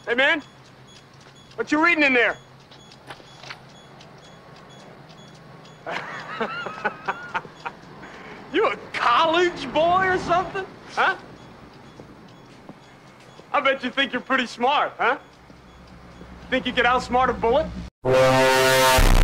Hey, man, what you reading in there? You a college boy or something? Huh? I bet you think you're pretty smart, huh? Think you could outsmart a bullet?